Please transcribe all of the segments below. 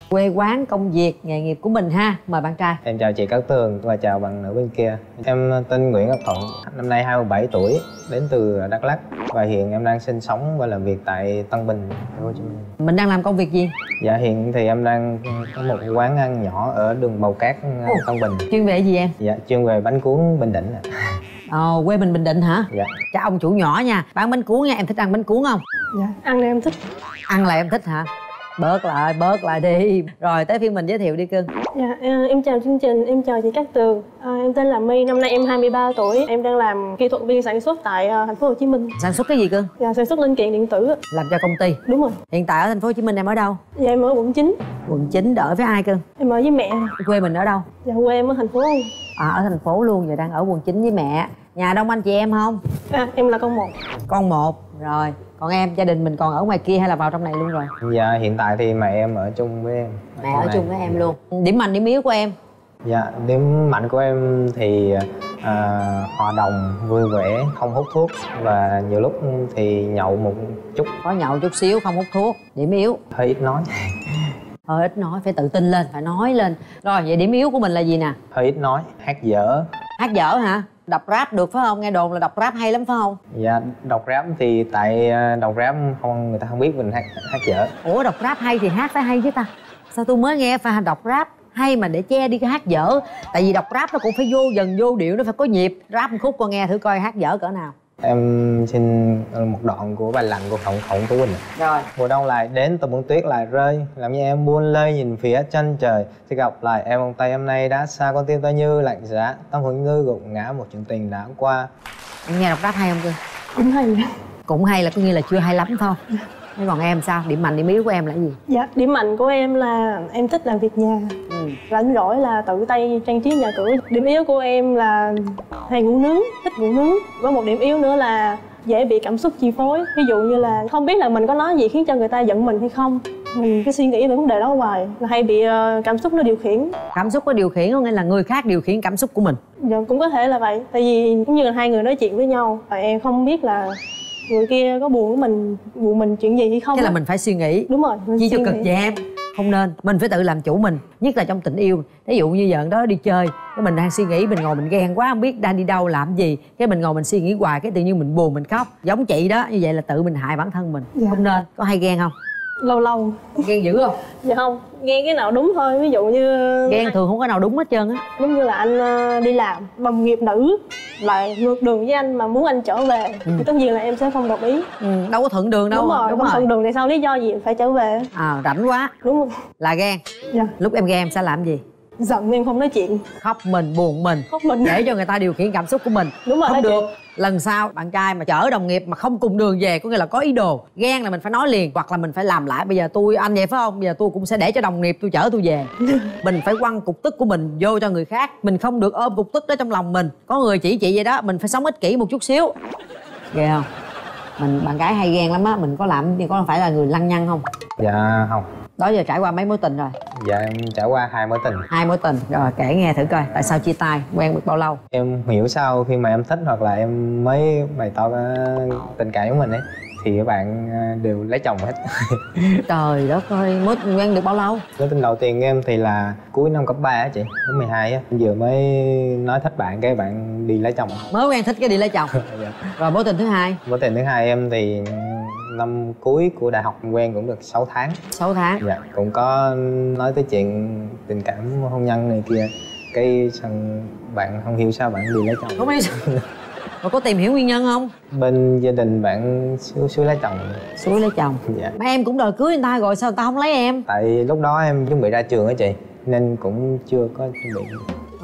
quê quán, công việc, nghề nghiệp của mình ha. Mời bạn trai. Em chào chị Cát Tường và chào bạn nữ bên kia. Em tên Nguyễn Ngọc Thuận, năm nay 27 tuổi, đến từ Đắk Lắk và hiện em đang sinh sống và làm việc tại Tân Bình, Thành phố Hồ Chí Minh. Mình đang làm công việc gì? Dạ hiện thì em đang có một quán ăn nhỏ ở đường Bầu Cát, Tân Bình. Chuyên về gì em? Dạ chuyên về bánh cuốn Bình Định ạ. Quê mình Bình Định hả? Dạ. Cha ông chủ nhỏ nha, bán bánh cuốn nha. Em thích ăn bánh cuốn không? Dạ, ăn em thích. Ăn là em thích hả? Bớt lại đi. Rồi tới phiên mình giới thiệu đi cưng. Dạ, em chào chương trình, em chào chị Cát Tường. Em tên là My, năm nay em 23 tuổi. Em đang làm kỹ thuật viên sản xuất tại thành phố Hồ Chí Minh. Sản xuất cái gì cưng? Dạ, sản xuất linh kiện điện tử. Làm cho công ty. Đúng rồi. Hiện tại ở thành phố Hồ Chí Minh em ở đâu? Dạ, em ở quận 9. Quận 9 ở với ai cưng? Em ở với mẹ. Quê mình ở đâu? Dạ, quê em ở thành phố. Ở thành phố luôn, giờ đang ở quận 9 với mẹ. Nhà đông anh chị em không? Em là con một. Con một. Rồi, còn em, gia đình mình còn ở ngoài kia hay là vào trong này luôn rồi? Dạ hiện tại thì mẹ em ở chung với em. Mẹ ở chung với em luôn. Điểm mạnh, điểm yếu của em? Dạ điểm mạnh của em thì hòa đồng, vui vẻ, không hút thuốc và nhiều lúc thì nhậu một chút. Có nhậu chút xíu, không hút thuốc. Điểm yếu? Hơi ít nói. Hơi ít nói, phải tự tin lên, phải nói lên. Rồi, vậy điểm yếu của mình là gì nè? Hơi ít nói, hát dở. Hát dở hả? Đọc rap được phải không? Nghe đồn là đọc rap hay lắm phải không? Dạ đọc rap thì tại đọc rap không, người ta không biết mình hát dở. Ủa đọc rap hay thì hát phải hay chứ ta? Sao tôi mới nghe phải đọc rap hay mà để che đi cái hát dở? Tại vì đọc rap nó cũng phải vô dần vô điệu, nó phải có nhịp. Rap một khúc con nghe thử coi hát dở cỡ nào. Em xin một đoạn của bài Lạnh của Khổng Tú Quỳnh. Rồi. Mùa đông lại đến, từng bông tuyết lại rơi, làm như em buôn lơi nhìn phía chân trời. Thì gặp lại em, vòng tay hôm nay đã xa, con tim tôi như lạnh giá, tâm hồn như gục ngã một chuyện tình đã qua. Em nghe đọc rap hay không cưng? Cũng hay. Cũng hay là có nghĩa là chưa hay lắm thôi. Thế còn em sao? Điểm mạnh, điểm yếu của em là gì? Dạ, điểm mạnh của em là em thích làm việc nhà. Rảnh rỗi là tự tay trang trí nhà cửa. Điểm yếu của em là hay ngủ nướng, thích ngủ nướng. Có một điểm yếu nữa là dễ bị cảm xúc chi phối. Ví dụ như là không biết là mình có nói gì khiến cho người ta giận mình hay không. Mình cứ suy nghĩ về vấn đề đó hoài, là hay bị cảm xúc nó điều khiển. Cảm xúc có điều khiển có nghĩa là người khác điều khiển cảm xúc của mình? Dạ, cũng có thể là vậy. Tại vì cũng như là hai người nói chuyện với nhau, và em không biết là người kia có buồn mình chuyện gì hay không. Thế là mình phải suy nghĩ. Đúng rồi, Chi cho cực vậy em? Không nên, mình phải tự làm chủ mình. Nhất là trong tình yêu. Ví dụ như giờ đó đi chơi, cái mình đang suy nghĩ, mình ngồi mình ghen quá, không biết đang đi đâu làm gì, cái mình ngồi mình suy nghĩ hoài, cái tự nhiên mình buồn mình khóc. Giống chị đó, như vậy là tự mình hại bản thân mình. Dạ. Không nên. Có hay ghen không? Lâu lâu. Ghen dữ không? Dạ không, ghen cái nào đúng thôi. Ví dụ như ghen thường không có nào đúng hết trơn á. Giống như là anh đi làm, đồng nghiệp nữ lại ngược đường với anh mà muốn anh trở về, thì tất nhiên là em sẽ không đồng ý. Đâu có thuận đường đâu. Đúng rồi, không thuận đường thì sao, lý do gì phải trở về. Rảnh quá. Đúng rồi. Là ghen. Dạ. Lúc em ghen em sẽ làm gì? Giận em không nói chuyện. Khóc mình, buồn mình. Khóc mình. Để cho người ta điều khiển cảm xúc của mình. Đúng rồi. Không được. Lần sau bạn trai mà chở đồng nghiệp mà không cùng đường về, có nghĩa là có ý đồ, ghen là mình phải nói liền, hoặc là mình phải làm lại. Bây giờ anh vậy phải không? Bây giờ tôi cũng sẽ để cho đồng nghiệp tôi chở tôi về. Mình phải quăng cục tức của mình vô cho người khác. Mình không được ôm cục tức đó trong lòng mình. Có người chỉ chị vậy đó, mình phải sống ích kỷ một chút xíu. Ghê không? Bạn gái hay ghen lắm á. Mình có làm, có phải là người lăng nhăng không? Dạ không. Đó giờ trải qua mấy mối tình rồi? Dạ em trải qua 2 mối tình. 2 mối tình. Rồi kể nghe thử coi, tại sao chia tay, quen được bao lâu? Em hiểu sao khi mà em thích hoặc là em mới bày tỏ tình cảm của mình ấy thì các bạn đều lấy chồng hết. Trời đất ơi, mới quen được bao lâu? Mối tình đầu tiên em thì là cuối năm cấp 3 á chị, năm 12 á. Vừa mới nói thích bạn, cái bạn đi lấy chồng. Mới quen thích cái đi lấy chồng. Dạ. Rồi mối tình thứ hai? Mối tình thứ hai em thì năm cuối của đại học quen cũng được 6 tháng. 6 tháng? Dạ, cũng có nói tới chuyện tình cảm hôn nhân này kia. Cái xong bạn không hiểu sao bạn đi lấy chồng. Không hiểu sao? Rồi có tìm hiểu nguyên nhân không? Bên gia đình bạn xúi lấy chồng. Xúi lấy chồng? Dạ. Mà em cũng đòi cưới người ta rồi, sao người ta không lấy em? Tại lúc đó em chuẩn bị ra trường á chị, nên cũng chưa có chuẩn bị.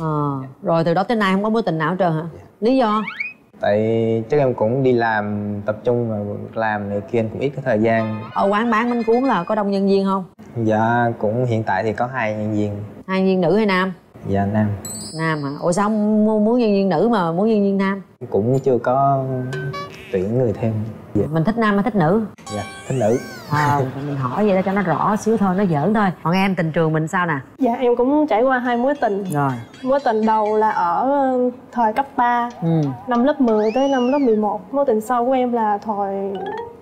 Rồi từ đó tới nay không có mối tình nào hết trơn hả? Dạ. Lý do? Tại chắc em cũng đi làm, tập trung vào làm này kia, cũng ít có thời gian. Ở quán bán bánh cuốn là có đông nhân viên không? Dạ cũng hiện tại thì có 2 nhân viên. 2 nhân viên nữ hay nam? Dạ nam. Nam hả? Ủa sao không muốn nhân viên nữ mà muốn nhân viên nam? Cũng chưa có tuyển người thêm. Dạ. Mình thích nam hay thích nữ? Dạ thích nữ. Mình hỏi vậy đó cho nó rõ xíu thôi, nó giỡn thôi. Còn em, tình trường mình sao nè? Dạ em cũng trải qua 2 mối tình. Rồi. Mối tình đầu là ở thời cấp 3, năm lớp 10 tới năm lớp 11. Mối tình sau của em là thời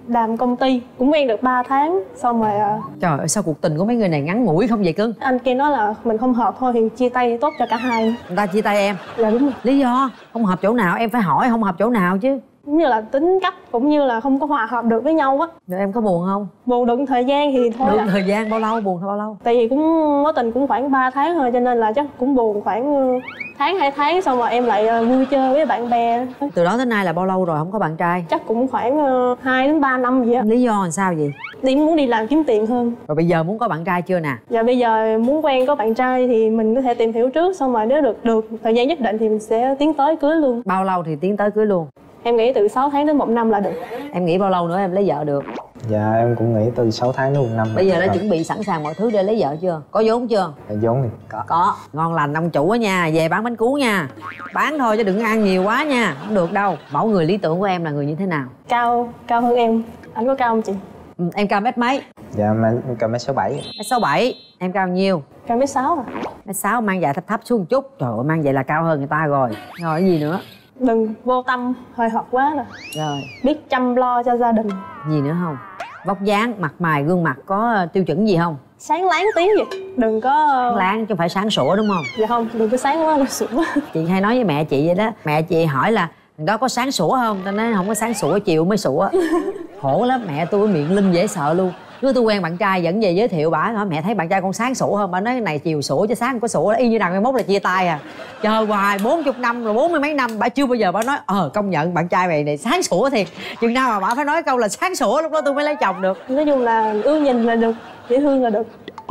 làm công ty cũng quen được 3 tháng xong rồi Trời ơi, sao cuộc tình của mấy người này ngắn ngủi không vậy cưng? anh kia nói là mình không hợp thôi thì chia tay tốt cho cả hai. Người ta chia tay em? Dạ đúng rồi. Lý do không hợp chỗ nào? Em phải hỏi không hợp chỗ nào chứ. Cũng như là tính cách cũng như là không có hòa hợp được với nhau á. Rồi em có buồn không? Buồn được thời gian thì thôi. Được thời gian bao lâu? Buồn bao lâu? Tại vì cũng mối tình cũng khoảng 3 tháng thôi cho nên là chắc cũng buồn khoảng tháng 2 tháng xong rồi em lại vui chơi với bạn bè. Từ đó tới nay là bao lâu rồi không có bạn trai? Chắc cũng khoảng 2 đến 3 năm vậy á. Lý do làm sao vậy? Em muốn đi làm kiếm tiền hơn. Rồi bây giờ muốn có bạn trai chưa nè? Dạ bây giờ muốn quen có bạn trai thì mình có thể tìm hiểu trước xong rồi nếu được thời gian nhất định thì mình sẽ tiến tới cưới luôn. Bao lâu thì tiến tới cưới luôn? Em nghĩ từ 6 tháng đến 1 năm là được. Em nghĩ bao lâu nữa em lấy vợ được? Dạ em cũng nghĩ từ 6 tháng đến 1 năm. Bây giờ đã chuẩn bị sẵn sàng mọi thứ để lấy vợ chưa? Có vốn chưa? Vốn thì có. Có. Ngon lành ông chủ á nha, về bán bánh cuốn nha. Bán thôi chứ đừng ăn nhiều quá nha, không được đâu. Mẫu người lý tưởng của em là người như thế nào? Cao hơn em. Anh có cao không chị? Em cao mét mấy? Dạ em cao 1m67. Mét 67. Em cao nhiêu? Cao 1m6 à. Mét 6 mang giày thấp thấp xuống một chút. Trời ơi, mang vậy là cao hơn người ta rồi. Rồi cái gì nữa? Đừng vô tâm hơi hợp quá rồi. Rồi. Biết chăm lo cho gia đình. Gì nữa không? Vóc dáng, mặt mày, gương mặt có tiêu chuẩn gì không? Sáng láng tí vậy. Đừng có Sáng láng chứ không phải sáng sủa đúng không? Dạ không, đừng có sáng quá là sủa. Chị hay nói với mẹ chị vậy đó. Mẹ chị hỏi là đó có sáng sủa không? Tao nói không có sáng sủa, chiều mới sủa. Khổ lắm, mẹ tôi miệng linh dễ sợ luôn. Nếu tôi quen bạn trai dẫn về giới thiệu bả hỏi mẹ thấy bạn trai con sáng sủa không? Bả nói cái này chiều sủa chứ sáng không có sủa, y như rằng 21 là chia tay à. Chờ hoài 40 năm rồi 40 mấy năm bả chưa bao giờ bả nói công nhận bạn trai mày này sáng sủa thiệt. Chừng nào mà bả phải nói câu là sáng sủa lúc đó tôi mới lấy chồng được. Nói chung là ưa nhìn là được, dễ thương là được.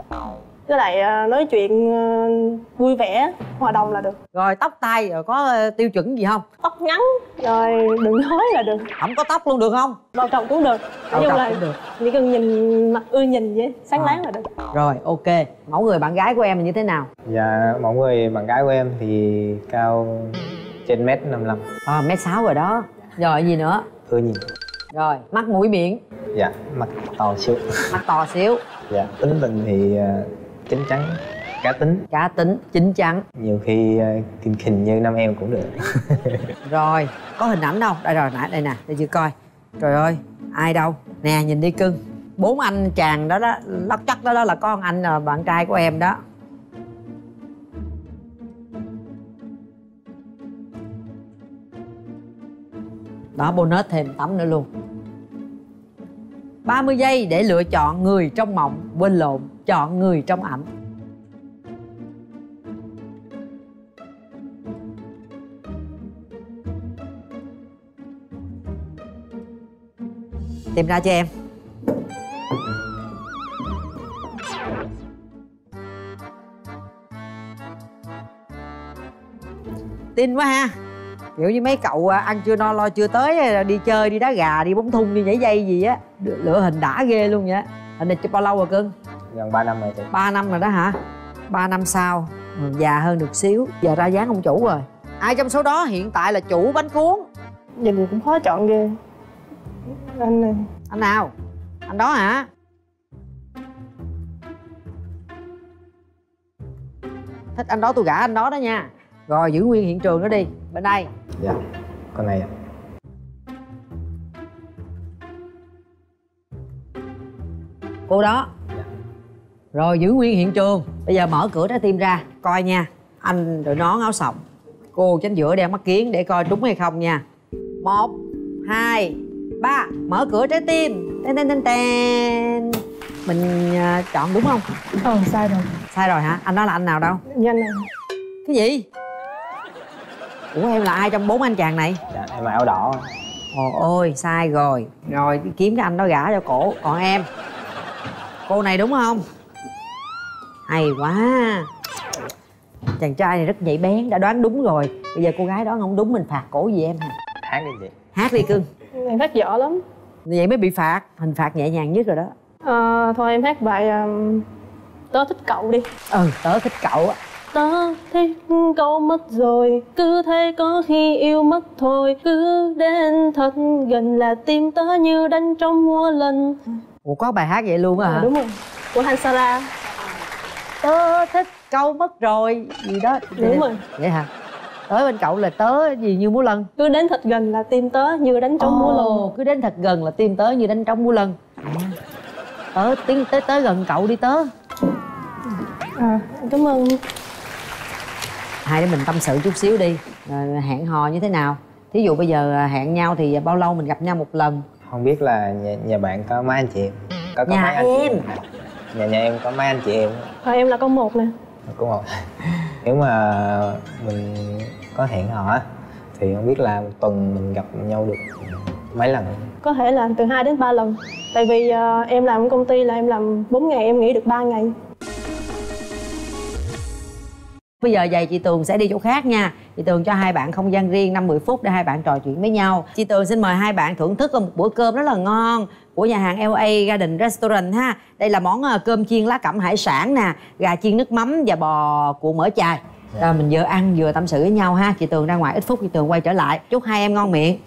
Với lại nói chuyện vui vẻ, hòa đồng là được. Rồi tóc tai rồi có tiêu chuẩn gì không? Tóc ngắn rồi đừng nói là được. Không có tóc luôn được không? Đầu trọc cũng được. Nói chung là cũng được. chỉ cần nhìn mặt ưa nhìn vậy, sáng láng là được. Rồi ok. Mẫu người bạn gái của em là như thế nào? Dạ mẫu người bạn gái của em thì cao trên 1m55. 1m6 rồi đó. Rồi gì nữa? Ưa nhìn. Rồi mắt mũi miệng. Dạ mặt to xíu. Mắt to xíu. Dạ tính tình thì chín chắn, cá tính, chín chắn. nhiều khi khình khình như năm em cũng được. Rồi có hình ảnh đâu? Đây rồi, nãy đây nè, để chị coi. Trời ơi, ai đâu? Nè nhìn đi cưng. 4 anh chàng đó đó, lóc chắc đó là con anh là bạn trai của em đó. Đó, bonus thêm tấm nữa luôn. 30 giây để lựa chọn người trong mộng. Quên lộn, chọn người trong ảnh. Tìm ra cho em. Tin quá ha. Kiểu như mấy cậu ăn chưa no lo chưa tới, đi chơi, đi đá gà, đi bóng thung, đi nhảy dây gì á. Lựa hình đã ghê luôn vậy. Hình này chụp bao lâu rồi cưng? Gần 3 năm rồi chị. 3 năm rồi đó hả? 3 năm sau già hơn được xíu. Giờ ra dáng ông chủ rồi. Ai trong số đó hiện tại là chủ bánh cuốn? Nhìn cũng khó chọn ghê. Anh này. Anh nào? Anh đó hả? Thích anh đó tôi gả anh đó đó nha. Rồi giữ nguyên hiện trường đó đi. Bên đây. Dạ con này ạ. Cô đó. Dạ. Rồi giữ nguyên hiện trường. Bây giờ mở cửa trái tim ra. Coi nha. Anh đội nón áo sọc, cô tránh giữa đeo mắt kiếng để coi trúng hay không nha. 1, 2, 3. Mở cửa trái tim. Tên tên tên tên. Mình chọn đúng không? Sai rồi. Sai rồi hả? Anh đó là anh nào đâu? Danh này. Cái gì? Ủa em là ai trong 4 anh chàng này? Dạ em mặc áo đỏ. Ồ ôi sai rồi. Rồi đi kiếm cái anh đó gả cho cổ. Còn em, cô này đúng không? Hay quá. Chàng trai này rất nhạy bén, đã đoán đúng rồi. Bây giờ cô gái đó không đúng mình phạt cổ gì em hả? Hát đi chị. Hát đi cưng. Em hát dở lắm. Vậy mới bị phạt. Hình phạt nhẹ nhàng nhất rồi đó. Thôi em hát bài Tớ thích cậu đi. Tớ thích cậu á. Tớ thích cậu mất rồi, cứ thế có khi yêu mất thôi. Cứ đến thật gần là tim tớ như đánh trong mua lần. Ủa có bài hát vậy luôn á hả? Đúng rồi, của Hansara. Tớ thích cậu mất rồi gì đó. Đúng rồi. Vậy hả? Tới bên cậu là tớ gì như múa lân? Cứ đến thật gần là tim tớ như đánh trống múa lân. Cứ đến thật gần là tim tớ như đánh trống múa lân. Tớ tiến tới gần cậu đi tớ. Cảm ơn. Hai đứa mình tâm sự chút xíu đi. Hẹn hò như thế nào? Thí dụ bây giờ hẹn nhau thì bao lâu mình gặp nhau một lần? Không biết là nhà bạn có mấy anh chị em? Có Nhà mấy anh em. Nhà em có mấy anh chị em? Em là con một nè. Có một. Nếu mà mình có hẹn hò á thì không biết là một tuần mình gặp nhau được mấy lần? Có thể là từ 2 đến 3 lần. Tại vì em làm công ty là em làm 4 ngày, em nghỉ được 3 ngày. Bây giờ vậy chị Tường sẽ đi chỗ khác nha. Chị Tường cho hai bạn không gian riêng 5-10 phút để hai bạn trò chuyện với nhau. Chị Tường xin mời hai bạn thưởng thức một bữa cơm rất là ngon của nhà hàng LA Garden Restaurant ha. Đây là món cơm chiên lá cẩm hải sản nè, gà chiên nước mắm và bò cuộn mỡ chài. Rồi mình vừa ăn vừa tâm sự với nhau ha. Chị Tường ra ngoài ít phút, chị Tường quay trở lại. Chúc hai em ngon miệng.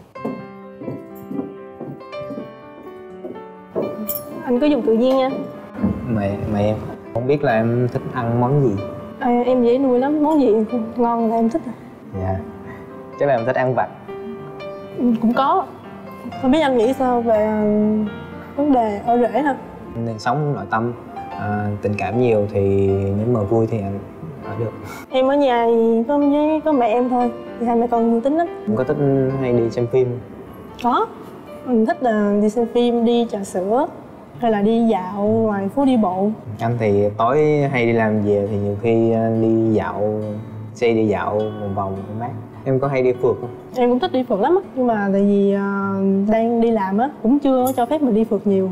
Anh cứ dùng tự nhiên nha. Mẹ em không biết là em thích ăn món gì? Em dễ nuôi lắm, món gì ngon là em thích. Dạ. Chắc là em thích ăn vặt. Cũng có. Không biết anh nghĩ sao về vấn đề ở rể ha? Nên sống nội tâm, tình cảm nhiều thì nếu mà vui thì anh ở được. Em ở nhà có mẹ em thôi, thì hai mẹ con vui tính lắm. Em có thích hay đi xem phim? Có. Mình thích là đi xem phim, đi trà sữa hay là đi dạo ngoài phố đi bộ. Anh thì tối hay đi làm về thì nhiều khi đi dạo, đi dạo vòng vòng mát. Em có hay đi phượt không? Em cũng thích đi phượt lắm á, nhưng mà tại vì đang đi làm á, cũng chưa cho phép mình đi phượt nhiều.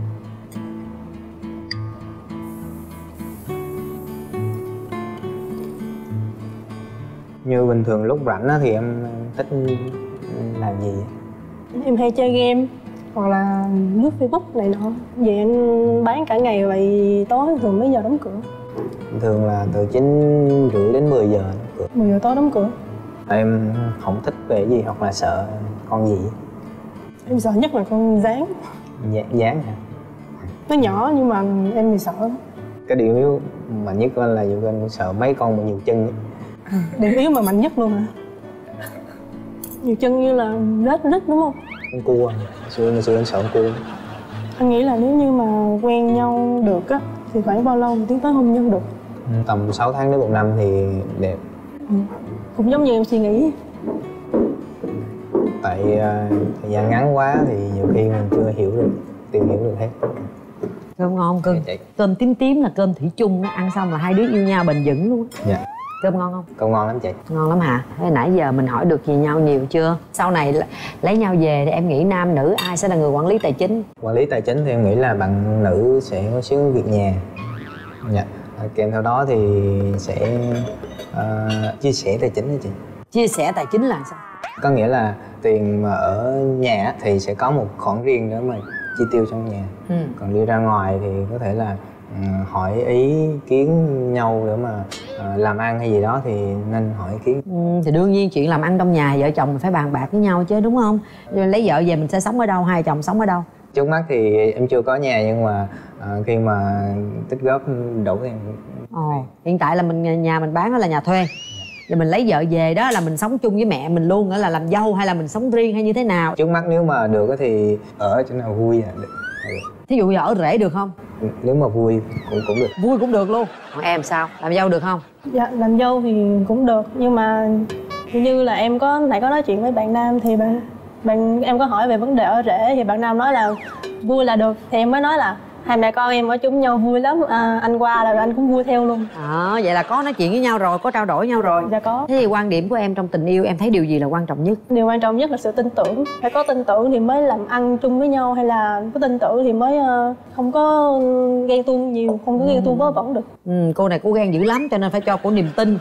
Như bình thường lúc rảnh á thì em thích làm gì? Em hay chơi game hoặc là lướt Facebook này nọ. Vậy anh bán cả ngày vậy tối thường mấy giờ đóng cửa? Thường là từ 9:30 đến 10 giờ đóng cửa. 10 giờ tối đóng cửa. Em không thích về cái gì hoặc là sợ con gì? Em sợ nhất là con gián. Gián hả? Nó nhỏ nhưng mà em thì sợ lắm. Cái điểm yếu mạnh nhất của anh là nhiều khi anh sợ mấy con mà nhiều chân ấy. Điểm yếu mà mạnh nhất luôn hả? Nhiều chân như là rết đúng không? Con cua, xưa anh sợ con cua. Anh nghĩ là nếu như mà quen nhau được á thì khoảng bao lâu mình tiến tới hôn nhân được? Tầm 6 tháng đến 1 năm thì đẹp. Cũng giống như em suy nghĩ. Tại thời gian ngắn quá thì nhiều khi mình chưa tìm hiểu được hết. Cơm ngon không cưng? Dạ. Cơm tím tím là cơm thủy chung, ăn xong là hai đứa yêu nhau bền vững luôn. Dạ. Cơm ngon không? Cơm ngon lắm chị. Ngon lắm hả? Thế nãy giờ mình hỏi được gì nhau nhiều chưa? Sau này lấy nhau về thì em nghĩ nam nữ ai sẽ là người quản lý tài chính? Quản lý tài chính thì em nghĩ là bạn nữ sẽ có xíu việc nhà. Dạ. Kèm theo đó thì sẽ chia sẻ tài chính đó chị. Chia sẻ tài chính là sao? Có nghĩa là tiền mà ở nhà thì sẽ có một khoản riêng để mà chi tiêu trong nhà. Còn đi ra ngoài thì có thể là hỏi ý kiến nhau để mà làm ăn hay gì đó thì nên hỏi ý kiến. Thì đương nhiên chuyện làm ăn trong nhà vợ chồng mình phải bàn bạc với nhau chứ đúng không? Lấy vợ về mình sẽ sống ở đâu, hai chồng sống ở đâu? Trước mắt thì em chưa có nhà nhưng mà khi mà tích góp đủ thì em... Hiện tại là nhà mình bán đó là nhà thuê. Rồi mình lấy vợ về đó là mình sống chung với mẹ mình luôn, nữa là làm dâu hay là mình sống riêng hay như thế nào? Trước mắt nếu mà được thì ở chỗ nào vui là được. Thí dụ ở rể được không? Nếu mà vui cũng được. Vui cũng được luôn. Còn em sao? Làm dâu được không? Dạ, làm dâu thì cũng được. Nhưng mà như là em có nói chuyện với bạn nam thì em có hỏi về vấn đề ở rể thì bạn nam nói là vui là được. Thì em mới nói là hai mẹ con em ở chung nhau vui lắm, anh qua là anh cũng vui theo luôn. Vậy là có nói chuyện với nhau rồi, có trao đổi nhau rồi. Dạ có. Thế thì quan điểm của em trong tình yêu em thấy điều gì là quan trọng nhất? Điều quan trọng nhất là sự tin tưởng. Phải có tin tưởng thì mới làm ăn chung với nhau, hay là có tin tưởng thì mới không có ghen tuông nhiều, không có ghen tuông vớ vẩn được. Cô này cô ghen dữ lắm cho nên phải cho cô niềm tin.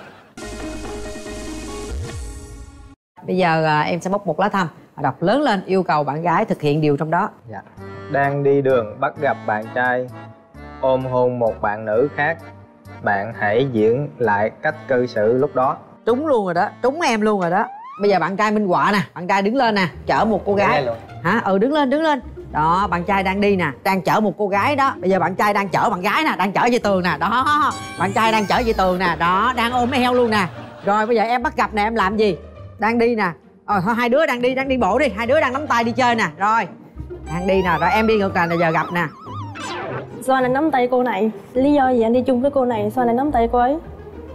Bây giờ em sẽ bóc một lá thăm, đọc lớn lên yêu cầu bạn gái thực hiện điều trong đó. Dạ. Đang đi đường bắt gặp bạn trai ôm hôn một bạn nữ khác, bạn hãy diễn lại cách cư xử lúc đó. Trúng luôn rồi đó, trúng em luôn rồi đó. Bây giờ bạn trai minh họa nè, bạn trai đứng lên nè, chở một cô gái. Hả? Đứng lên. Đó, bạn trai đang đi nè, đang chở một cô gái đó. Bây giờ bạn trai đang chở bạn gái nè, đang chở dây tường nè. Đó, bạn trai đang chở dây tường nè, đó, đang ôm eo luôn nè. Rồi bây giờ em bắt gặp nè, em làm gì? Đang đi nè. Thôi hai đứa đang đi bộ đi. Hai đứa đang nắm tay đi chơi nè. Rồi đang đi nè, rồi em đi ngược lại là giờ gặp nè. Sao anh nắm tay cô này? Lý do gì anh đi chung với cô này? Sao anh nắm tay cô ấy?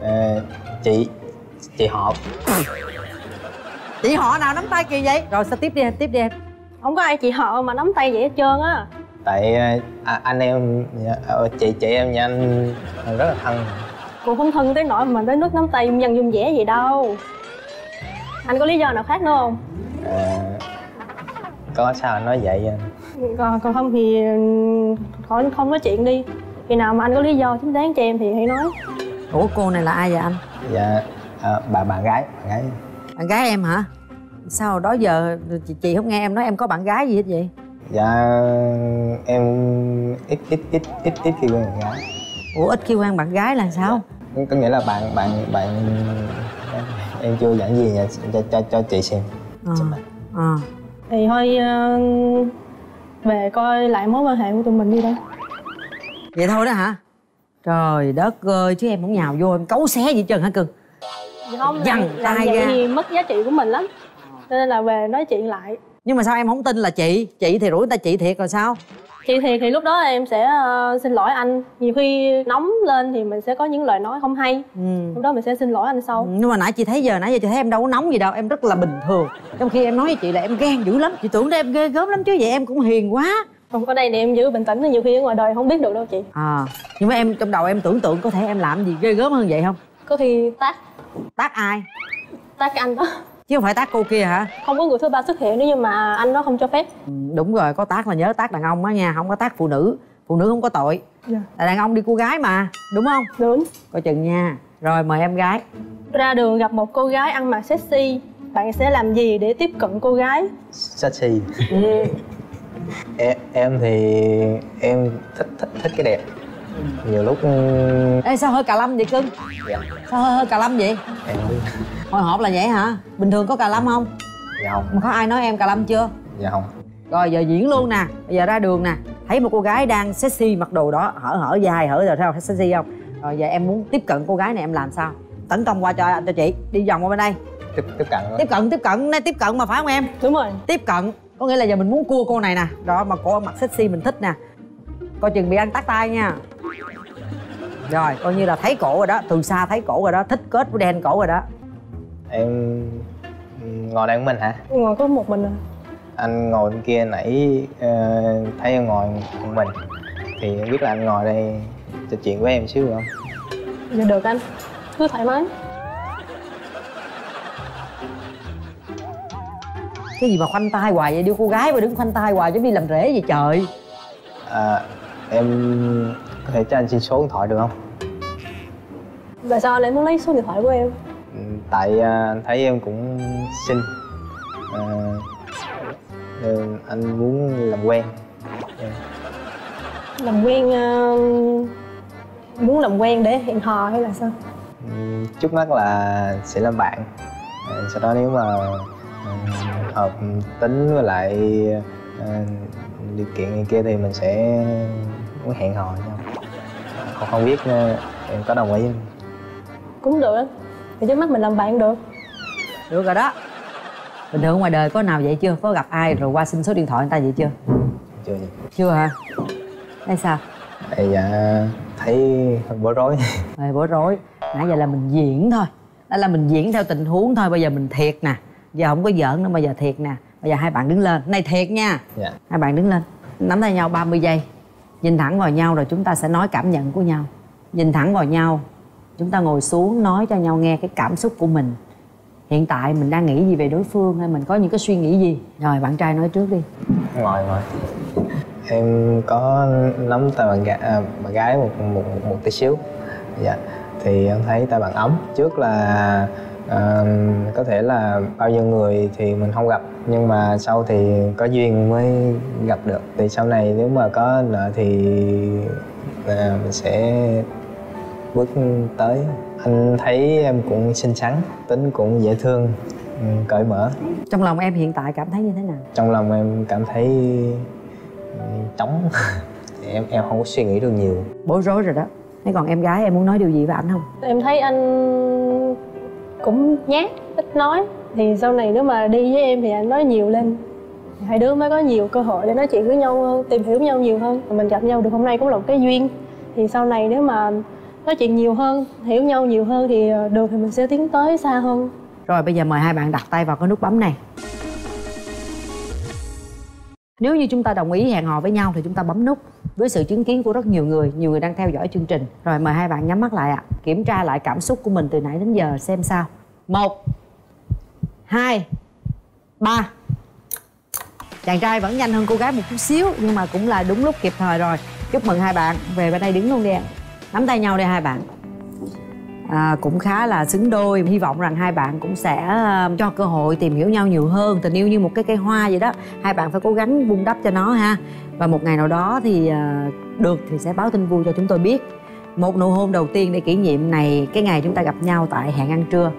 Chị họ. Chị họ nào nắm tay kỳ vậy? Rồi sao tiếp đi em. Không có ai chị họ mà nắm tay vậy hết trơn á. Tại anh em chị em nhà anh rất là thân. Cô không thân tới nỗi mà tới nước nắm tay dân dung vẻ gì đâu. Anh có lý do nào khác nữa không? Có sao anh nói vậy anh? Còn không thì không nói chuyện đi. Khi nào mà anh có lý do chính đáng cho em thì hãy nói. Ủa cô này là ai vậy anh? Dạ bạn gái. Bạn gái em hả? Sao đó giờ chị không nghe em nói em có bạn gái gì hết vậy? Dạ em ít khi quen bạn gái. Ủa ít khi quen bạn gái là sao? Dạ. Có nghĩa là bạn em chưa dẫn gì nha, cho chị xem. Thì thôi về coi lại mối quan hệ của tụi mình đi đâu. Vậy thôi đó hả? Trời đất ơi, chứ em không nhào vô em cấu xé gì trơn hả cưng? Không, làm vậy thì mất giá trị của mình lắm. Nên là về nói chuyện lại. Nhưng mà sao em không tin là chị thì rủ người ta chị thiệt rồi sao? Chị thì lúc đó em sẽ xin lỗi anh. Nhiều khi nóng lên thì mình sẽ có những lời nói không hay. Lúc đó mình sẽ xin lỗi anh sau. Nhưng mà nãy giờ chị thấy em đâu có nóng gì đâu, em rất là bình thường. Trong khi em nói với chị là em ghen dữ lắm. Chị tưởng em ghê gớm lắm chứ, vậy em cũng hiền quá. Không có đây thì em giữ bình tĩnh, nhiều khi ở ngoài đời không biết được đâu chị. Nhưng mà em trong đầu em tưởng tượng có thể em làm gì ghê gớm hơn vậy không? Có khi Tát ai? Tát cái anh đó. Chứ không phải tát cô kia hả? Không có người thứ ba xuất hiện nếu như mà anh đó không cho phép. Đúng rồi, có tát là nhớ tát đàn ông á nha, không có tát phụ nữ. Phụ nữ không có tội. Tại đàn ông đi cô gái mà, đúng không? Đúng. Coi chừng nha. Rồi mời em gái. Ra đường gặp một cô gái ăn mặc sexy, bạn sẽ làm gì để tiếp cận cô gái? Sexy. Em thì em thích cái đẹp. Nhiều lúc... Ê sao hơi cà lâm vậy cưng? Dạ. Sao hơi cà lâm vậy? Em không biết. Hồi hộp là vậy hả? Bình thường có cà lâm không? Dạ không. Mà có ai nói em cà lâm chưa? Dạ không. Rồi giờ diễn luôn nè. Bây giờ ra đường nè, thấy một cô gái đang sexy, mặc đồ đó hở dài hở rồi sao sexy không? Rồi giờ em muốn tiếp cận cô gái này em làm sao? Tấn công qua cho chị, đi vòng qua bên đây. Tiếp cận đó. Tiếp cận mà phải không em? Đúng rồi. Tiếp cận có nghĩa là giờ mình muốn cua cô này nè. Đó mà cô mặc sexy mình thích nè. Coi chừng bị ăn tát tay nha. Rồi coi như là thấy cổ rồi đó, từ xa thấy cổ rồi đó, thích kết với đen cổ rồi đó. Em ngồi đây của mình hả? Ngồi có một mình à. Anh ngồi bên kia nãy thấy em ngồi một mình thì em biết là anh ngồi đây trò chuyện với em xíu được không? Dạ được anh, cứ thoải mái. Cái gì mà khoanh tay hoài vậy? Đưa cô gái mà đứng khoanh tay hoài giống như làm rễ vậy trời. Em có thể cho anh xin số điện thoại được không? Tại sao anh lại muốn lấy số điện thoại của em? Tại anh thấy em cũng xinh, nên anh muốn làm quen. Làm quen muốn làm quen để hẹn hò hay là sao? Trước mắt là sẽ làm bạn, sau đó nếu mà hợp tính với lại điều kiện này kia thì mình sẽ muốn hẹn hò nhau. Không biết em có đồng ý không? Cũng được. Thì trước mắt mình làm bạn được. Được rồi đó. Bình thường ngoài đời có nào vậy chưa? Có gặp ai rồi qua xin số điện thoại người ta vậy chưa? Chưa gì. Chưa hả? Hay sao? Dạ thấy bối rối. Bối rối. Nãy giờ là mình diễn thôi. Đó là mình diễn theo tình huống thôi. Bây giờ mình thiệt nè. Giờ không có giỡn nữa, bây giờ thiệt nè. Bây giờ hai bạn đứng lên. Này thiệt nha. Dạ. Hai bạn đứng lên. Nắm tay nhau 30 giây. Nhìn thẳng vào nhau rồi chúng ta sẽ nói cảm nhận của nhau. Nhìn thẳng vào nhau. Chúng ta ngồi xuống nói cho nhau nghe cái cảm xúc của mình. Hiện tại mình đang nghĩ gì về đối phương hay mình có những cái suy nghĩ gì? Rồi bạn trai nói trước đi. Ngồi. Em có nắm tay bạn gái một tí xíu. Dạ. Thì em thấy tay bạn ấm. Trước là có thể là bao nhiêu người thì mình không gặp, nhưng mà sau thì có duyên mới gặp được. Thì sau này nếu mà có nợ thì mình sẽ bước tới. Anh thấy em cũng xinh xắn, tính cũng dễ thương, cởi mở. Trong lòng em hiện tại cảm thấy như thế nào? Trong lòng em cảm thấy trống. em không có suy nghĩ được nhiều. Bối rối rồi đó. Thế còn em gái em muốn nói điều gì với anh không? Em thấy anh cũng nhát, ít nói. Thì sau này nếu mà đi với em thì anh nói nhiều lên, hai đứa mới có nhiều cơ hội để nói chuyện với nhau hơn, tìm hiểu nhau nhiều hơn. Mình gặp nhau được hôm nay cũng là một cái duyên. Thì sau này nếu mà nói chuyện nhiều hơn, hiểu nhau nhiều hơn thì được thì mình sẽ tiến tới xa hơn. Rồi bây giờ mời hai bạn đặt tay vào cái nút bấm này. Nếu như chúng ta đồng ý hẹn hò với nhau thì chúng ta bấm nút. Với sự chứng kiến của rất nhiều người đang theo dõi chương trình. Rồi mời hai bạn nhắm mắt lại ạ. Kiểm tra lại cảm xúc của mình từ nãy đến giờ xem sao. 1 2 3. Chàng trai vẫn nhanh hơn cô gái một chút xíu, nhưng mà cũng là đúng lúc kịp thời rồi. Chúc mừng hai bạn. Về bên đây đứng luôn đi ạ. Nắm tay nhau đi hai bạn. Cũng khá là xứng đôi. Hy vọng rằng hai bạn cũng sẽ cho cơ hội tìm hiểu nhau nhiều hơn. Tình yêu như một cái cây hoa vậy đó, hai bạn phải cố gắng vun đắp cho nó ha. Và một ngày nào đó thì được thì sẽ báo tin vui cho chúng tôi biết. Một nụ hôn đầu tiên để kỷ niệm này, cái ngày chúng ta gặp nhau tại hẹn ăn trưa.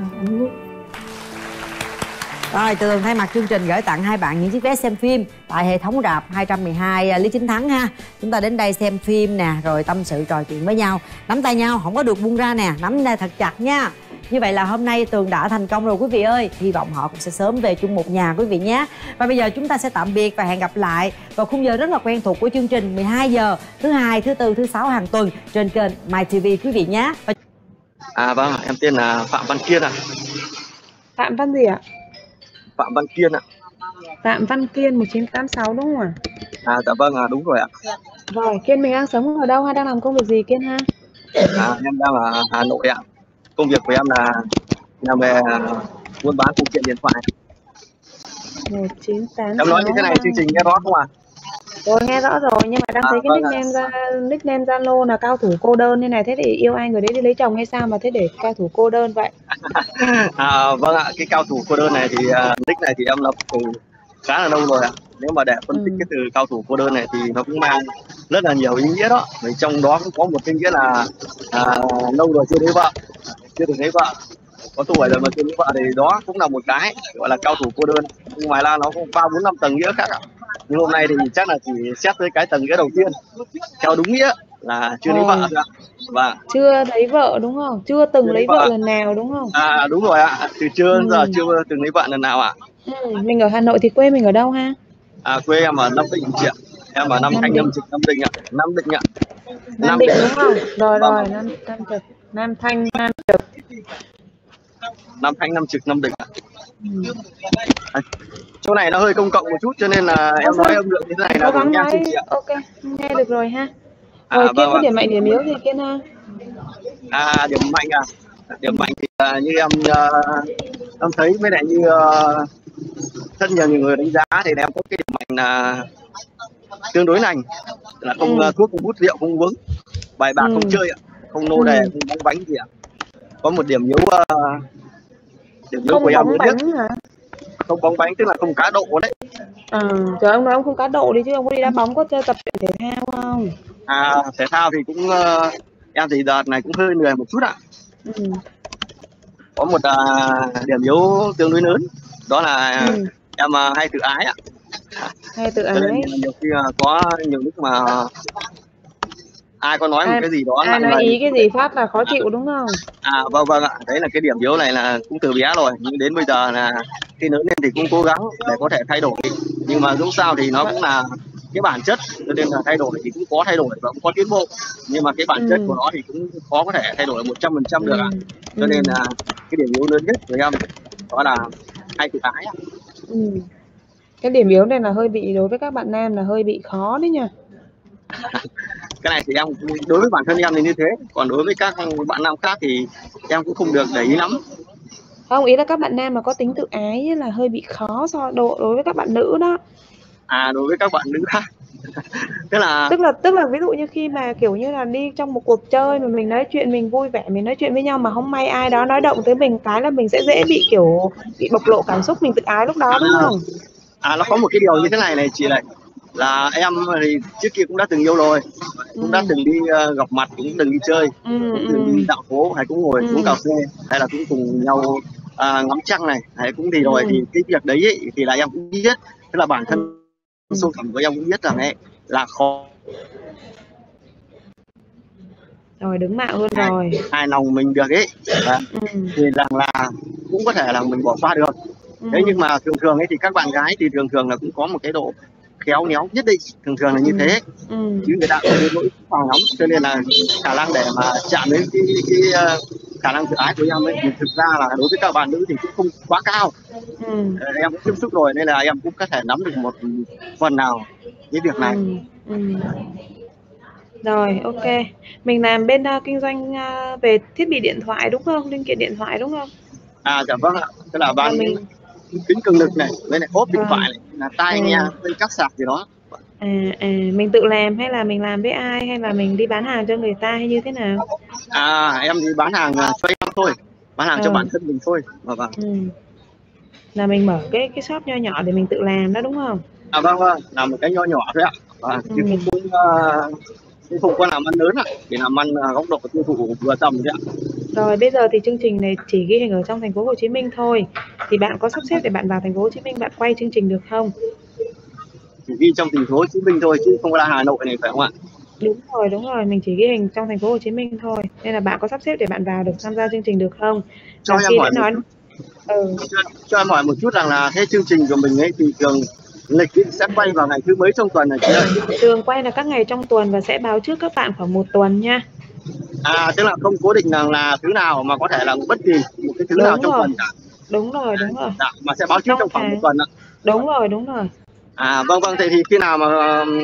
Rồi, từ thay mặt chương trình gửi tặng hai bạn những chiếc vé xem phim tại hệ thống rạp 212 Lý Chính Thắng ha. Chúng ta đến đây xem phim nè, rồi tâm sự trò chuyện với nhau. Nắm tay nhau, không có được buông ra nè, nắm tay thật chặt nha. Như vậy là hôm nay Tường đã thành công rồi quý vị ơi. Hy vọng họ cũng sẽ sớm về chung một nhà quý vị nhé. Và bây giờ chúng ta sẽ tạm biệt và hẹn gặp lại vào khung giờ rất là quen thuộc của chương trình 12 giờ thứ hai, thứ tư, thứ sáu hàng tuần trên kênh MyTV quý vị nhé. Vâng, em tên là Phạm Văn Kiên ạ. Phạm Văn gì ạ? Phạm Văn Kiên ạ. Phạm Văn Kiên 1986 đúng không ạ? Dạ vâng, đúng rồi ạ. Rồi, Kiên mình đang sống ở đâu hay đang làm công việc gì Kiên ha? Em đang ở Hà Nội ạ. Công việc của em là làm về buôn bán phụ kiện điện thoại. 1986. Em nói như thế này chương trình nghe rõ không ạ? Rồi nghe rõ rồi, nhưng mà đang thấy cái nickname Zalo là cao thủ cô đơn như này, thế để yêu ai người đấy đi lấy chồng hay sao mà thế để cao thủ cô đơn vậy? Vâng ạ, cái cao thủ cô đơn này thì nick này thì em lập từ khá là lâu rồi ạ. Nếu mà để phân tích cái từ cao thủ cô đơn này thì nó cũng mang rất là nhiều ý nghĩa đó. Vì trong đó cũng có một cái nghĩa là lâu rồi chưa lấy vợ, chưa được lấy vợ, có tuổi rồi mà chưa lấy vợ, thì đó cũng là một cái gọi là cao thủ cô đơn. Nhưng ngoài ra nó cũng 3, 4, 5 tầng nghĩa khác ạ. Nhưng hôm nay thì chắc là chỉ xét tới cái tầng nghĩa đầu tiên, theo đúng nghĩa là chưa lấy vợ ạ. Và chưa lấy vợ đúng không? Chưa từng lấy vợ lần nào đúng không? Đúng rồi ạ, từ chưa giờ chưa từng lấy vợ lần nào ạ. Mình ở Hà Nội thì quê mình ở đâu ha? Quê em ở Nam Định chị ạ. Em ở Nam Thanh, Nam Trực, Nam Định ạ. Nam Định ạ. Nam Định đúng không? Rồi rồi, Nam Thanh, Nam Trực. Nam Thanh, Nam Trực, Nam Định ạ. Chỗ này nó hơi công cộng một chút cho nên là em nói âm lượng như thế này là cố nghe chị ạ. Ok, nghe được rồi ha. Rồi Kiên có điểm mạnh điểm yếu gì Kiên ha? Điểm mạnh điểm mạnh thì như em thấy với lại như rất nhiều người đánh giá thì em có cái điểm mạnh là tương đối lành, là không thuốc, không hút rượu, không uống, bài bạc không chơi ạ, không nô đề, không bóng bánh gì ạ. Có một điểm yếu của em nữa nhất. Không bóng bánh tức là không cá độ đấy. Trời, ông nói ông không cá độ đi chứ ông có đi đá bóng, có chơi tập luyện thể thao không? Thể thao thì cũng em thì đợt này cũng hơi lười một chút ạ. Có một điểm yếu tương đối lớn, đó là em hay tự ái ạ. Hay tự ái. Nhiều khi có nhiều lúc mà ai có nói một cái gì đó nói ý cái gì phát là khó chịu đúng không? Vâng ạ, đấy là cái điểm yếu này là cũng từ bé rồi, nhưng đến bây giờ là khi lớn lên thì cũng cố gắng để có thể thay đổi, nhưng mà dẫu sao thì nó cũng là cái bản chất, cho nên là thay đổi thì cũng có thay đổi và cũng có tiến bộ, nhưng mà cái bản chất của nó thì cũng khó có thể thay đổi 100% được ạ. Cho nên là cái điểm yếu lớn nhất của em đó là hay tự ái ạ. Cái điểm yếu này là hơi bị, đối với các bạn nam là hơi bị khó đấy nha. Cái này thì em đối với bản thân em thì như thế, còn đối với các bạn nam khác thì em cũng không được để ý lắm. Không, ý là các bạn nam mà có tính tự ái là hơi bị khó đối với các bạn nữ đó. Đối với các bạn nữ khác. tức là ví dụ như khi mà kiểu như là đi trong một cuộc chơi mà mình nói chuyện, mình vui vẻ, mình nói chuyện với nhau mà không may ai đó nói động tới mình cái là mình sẽ dễ bị kiểu bị bộc lộ cảm xúc, mình tự ái lúc đó đúng không? Nó có một cái điều như thế này chị này, là em thì trước kia cũng đã từng yêu rồi, cũng đã từng đi gặp mặt, cũng từng đi chơi, cũng từng đi dạo phố, hay cũng ngồi uống cà phê, hay là cũng cùng nhau ngắm trăng này, hay cũng gì rồi, thì cái việc đấy ấy, thì là em cũng biết, tức là bản thân sâu thẳm của em cũng biết rằng ấy là khó Rồi đứng mạng luôn rồi. Hài lòng mình được ấy. Thì rằng là cũng có thể là mình bỏ qua được. Thế nhưng mà thường thường ấy thì các bạn gái thì thường thường là cũng có một cái độ khéo léo nhất định, thường thường là như thế. Chứ người ta không đến nỗi hoàng lắm, cho nên là khả năng để mà chạm đến cái khả năng tự ái của em ấy thì thực ra là đối với các bạn nữ thì cũng không quá cao. Em cũng tiếp xúc rồi nên là em cũng có thể nắm được một phần nào cái việc này. Rồi, ok. Mình làm bên kinh doanh về thiết bị điện thoại đúng không? Linh kiện điện thoại đúng không? Dạ vâng ạ. Tức là bán kính cường lực này, với lại ốp điện thoại này, là tai nghe, dây cáp sạc gì đó. Mình tự làm hay là mình làm với ai, hay là mình đi bán hàng cho người ta hay như thế nào? Em đi bán hàng cho em thôi, bán hàng cho bản thân mình thôi. Vâng. Là mình mở cái shop nho nhỏ để mình tự làm đó đúng không? Vâng, làm một cái nho nhỏ thôi ạ. Chứ không có làm ăn lớn ạ, chỉ làm ăn góc độ tiêu thụ vừa tầm thôi ạ. Rồi bây giờ thì chương trình này chỉ ghi hình ở trong thành phố Hồ Chí Minh thôi. Thì bạn có sắp xếp để bạn vào thành phố Hồ Chí Minh bạn quay chương trình được không? Chỉ ghi trong thành phố Hồ Chí Minh thôi chứ không là Hà Nội này phải không ạ? Đúng rồi, mình chỉ ghi hình trong thành phố Hồ Chí Minh thôi. Nên là bạn có sắp xếp để bạn vào được tham gia chương trình được không? Cho em hỏi một chút rằng là thế chương trình của mình ấy thì thường lịch sẽ quay vào ngày thứ mấy trong tuần này chị ơi? Thường quay là các ngày trong tuần và sẽ báo trước các bạn khoảng 1 tuần nha. Tức là không cố định là thứ nào mà có thể là bất kỳ một cái thứ nào trong tuần cả. Đúng rồi. Mà sẽ báo trước trong khoảng 1 tuần ạ. Đúng rồi. Vâng, thì khi nào mà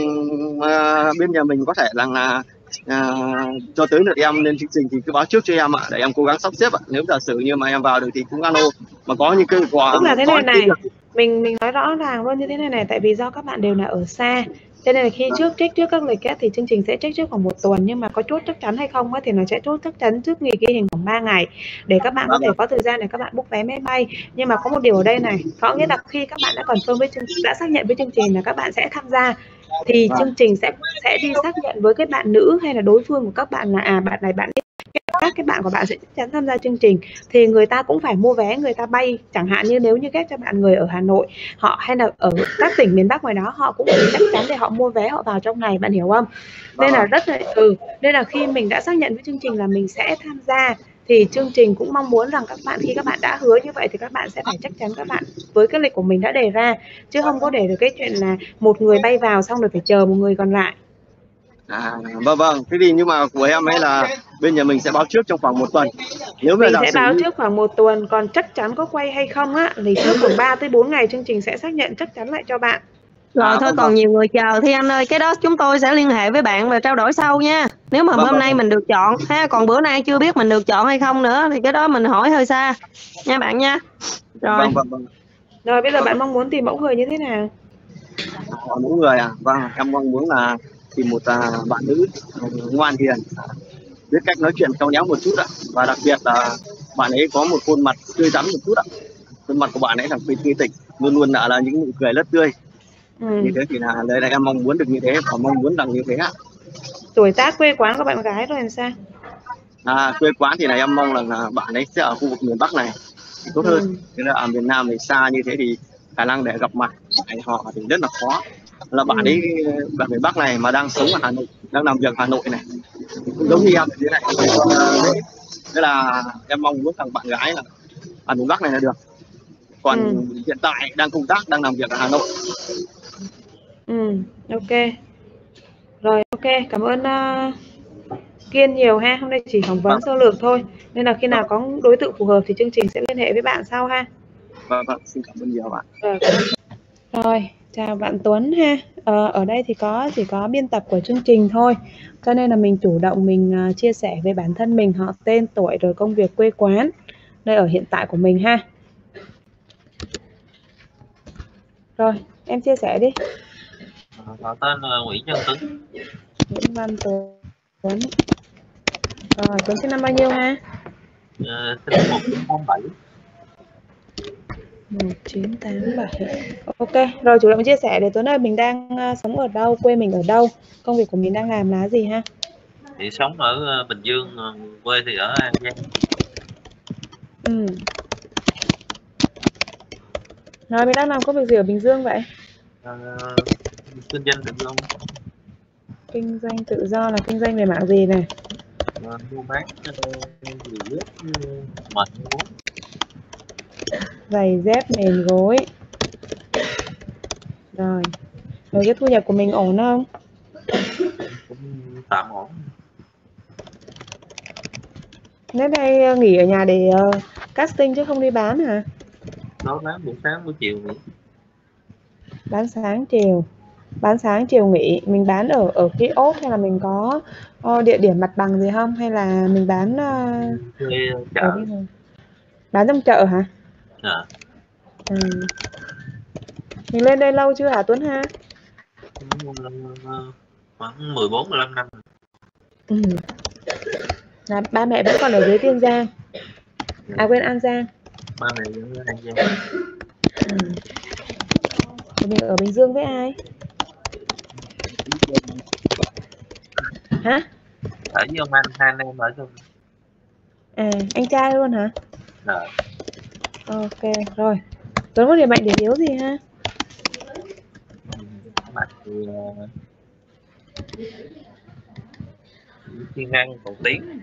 bên nhà mình có thể rằng là cho tới lượt em lên chương trình thì cứ báo trước cho em ạ, để em cố gắng sắp xếp ạ. Nếu giả sử như mà em vào được thì cũng alo, mà có những cái quà. Tức là thế này, mình nói rõ ràng luôn như thế này, tại vì do các bạn đều là ở xa, cho nên là khi check trước các lịch thì chương trình sẽ check trước khoảng 1 tuần, nhưng mà có chốt chắc chắn hay không thì nó sẽ chốt chắc chắn trước ngày ghi hình khoảng 3 ngày để các bạn có thể có thời gian để các bạn book vé máy bay. Nhưng mà có một điều ở đây này, có nghĩa là khi các bạn đã confirm với đã xác nhận với chương trình là các bạn sẽ tham gia thì chương trình sẽ đi xác nhận với cái bạn nữ hay là đối phương của các bạn là bạn này bạn ấy, các cái bạn của bạn sẽ chắc chắn tham gia chương trình, thì người ta cũng phải mua vé, người ta bay, chẳng hạn như nếu như ghép cho bạn người ở Hà Nội họ hay là ở các tỉnh miền Bắc ngoài đó, họ cũng phải chắc chắn để họ mua vé họ vào trong này, bạn hiểu không? Nên là nên là khi mình đã xác nhận với chương trình là mình sẽ tham gia thì chương trình cũng mong muốn rằng các bạn, khi các bạn đã hứa như vậy thì các bạn sẽ phải chắc chắn các bạn với cái lịch của mình đã đề ra, chứ không có để được cái chuyện là một người bay vào xong rồi phải chờ một người còn lại. Vâng, thế thì nhưng mà của em ấy là bên nhà mình sẽ báo trước trong khoảng 1 tuần. Nếu mình sẽ báo trước khoảng 1 tuần, còn chắc chắn có quay hay không thì trước khoảng 3 tới 4 ngày chương trình sẽ xác nhận chắc chắn lại cho bạn. Rồi thôi còn nhiều người chờ thì anh ơi, cái đó chúng tôi sẽ liên hệ với bạn và trao đổi sau nha. Nếu mà hôm nay mình được chọn ha, còn bữa nay chưa biết mình được chọn hay không nữa thì cái đó mình hỏi hơi xa nha bạn nha. Rồi. Rồi bây giờ bạn mong muốn tìm mẫu người như thế nào? Mẫu người vâng, em mong muốn là tìm một bạn nữ ngoan hiền, biết cách nói chuyện khéo léo một chút ạ, và đặc biệt là bạn ấy có một khuôn mặt tươi tắn một chút ạ. Khuôn mặt của bạn ấy là tươi tỉnh, luôn luôn là những nụ cười rất tươi. Như thế thì là đây là em mong muốn được như thế và mong muốn rằng như thế ạ. Tuổi tác quê quán của bạn gái rồi làm sao? Quê quán thì là em mong là bạn ấy sẽ ở khu vực miền Bắc này thì tốt hơn. Thế là ở miền Nam thì xa như thế thì khả năng để gặp mặt họ thì rất là khó. Là bạn ấy ở miền Bắc này mà đang sống ở Hà Nội, đang làm việc Hà Nội này, giống như em thế này. Thế là em mong muốn rằng bạn gái là ở miền Bắc này là được. Còn hiện tại đang công tác, đang làm việc ở Hà Nội. Ok. Rồi ok, cảm ơn Kiên nhiều ha. Hôm nay chỉ phỏng vấn sơ lược thôi, nên là khi nào có đối tượng phù hợp thì chương trình sẽ liên hệ với bạn sau ha. Vâng, xin cảm ơn nhiều bạn. Rồi, chào bạn Tuấn ha. Ở đây thì chỉ có biên tập của chương trình thôi, cho nên là mình chủ động mình chia sẻ về bản thân mình, họ tên, tuổi, rồi công việc, quê quán, nơi ở hiện tại của mình ha. Rồi, em chia sẻ đi. Họ tên là Nguyễn Văn Tuấn. Nguyễn Văn Tuấn. Rồi, Tuấn sinh năm bao nhiêu ha? Sinh năm 1987. 1987. Ok, rồi chủ động chia sẻ để Tuấn ơi, mình đang sống ở đâu, quê mình ở đâu, công việc của mình đang làm là gì ha? Thì sống ở Bình Dương, quê thì ở An Giang. Rồi mình đang làm công việc gì ở Bình Dương vậy? Kinh doanh tự do. Kinh doanh tự do là kinh doanh về mảng gì này? mua bán nhiều dép mệt muốn. Giày dép nền gối. Rồi cái thu nhập của mình ổn không? Cũng tạm ổn. Nếu đây nghỉ ở nhà để casting chứ không đi bán hả? Nó bán buổi sáng buổi chiều nghỉ. Bán sáng chiều nghỉ. Mình bán ở kiosk hay là mình có địa điểm mặt bằng gì không? Hay là mình bán Thuê ở chợ. bên này? Bán trong chợ hả? À. Mình lên đây lâu chưa hả Tuấn ha? Khoảng 14-15 năm. Là ba mẹ vẫn còn ở dưới Kiên Giang. Quên, An Giang. Ba mẹ vẫn ở An Giang. Mình ở Bình Dương với ai? Hả? Ở với ông anh, hai anh em ở chung. Anh trai luôn hả? Rồi. Ok, rồi. Tuấn có điểm mạnh điểm yếu gì ha? Mặt thì siêng năng cầu tiến.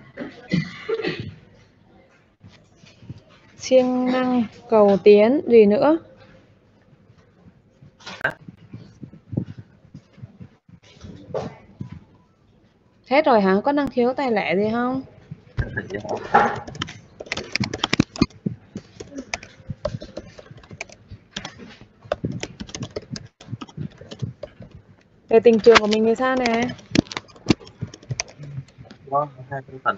Siêng năng cầu tiến, gì nữa? Hết rồi hả? Có năng khiếu tài lẻ gì không? Về tình trường của mình thì sao nè? Có 2 mối tình.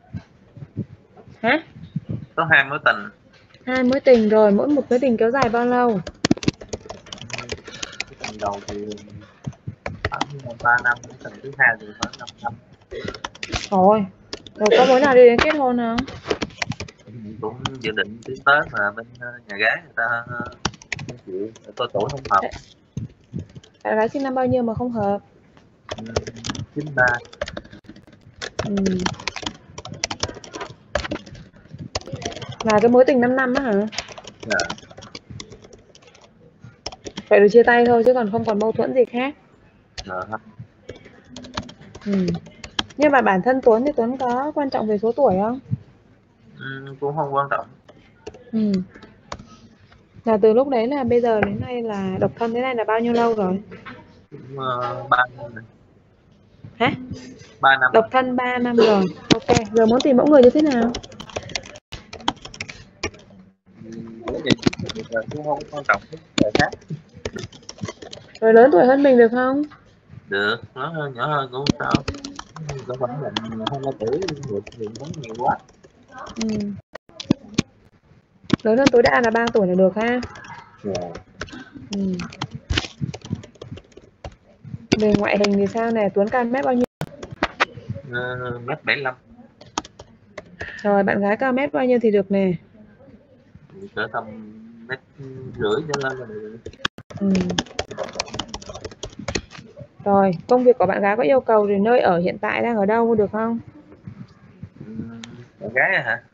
Hả? Có 2 mối tình. 2 mối tình rồi, mỗi một mối tình kéo dài bao lâu? Cái tình đầu thì khoảng 3 năm, cái tình thứ hai thì khoảng 5 năm. Rồi có mối nào đi đến kết hôn không? Cũng dự định tiến tới mà bên nhà gái người ta không chịu, tôi tuổi không hợp. Bạn gái sinh năm bao nhiêu mà không hợp? 93. Là cái mối tình 5 năm á hả? Dạ. Vậy rồi chia tay thôi chứ còn không còn mâu thuẫn gì khác. Nhưng mà bản thân Tuấn thì Tuấn có quan trọng về số tuổi không? Cũng không quan trọng. Là từ lúc đấy là bây giờ đến nay là độc thân thế này là bao nhiêu lâu rồi? 3 năm này. Hả? 3 năm. Độc thân 3 năm rồi. Ok, giờ muốn tìm mẫu người như thế nào? Cũng không quan trọng cái khác. Rồi lớn tuổi hơn mình được không? Được, lớn hơn nhỏ hơn cũng không sao. Có vẫn là 20 tuổi được thì cũng nhiều quá. Lớn hơn tối đa là 3 tuổi là được ha. Về ngoại hình thì sao nè? Tuấn cao mét bao nhiêu? Mét 75. Rồi bạn gái cao mét bao nhiêu thì được nè? Cỡ tầm 1,5 mét trở lên là được. Rồi công việc của bạn gái có yêu cầu thì nơi ở hiện tại đang ở đâu được không? Bạn gái hả?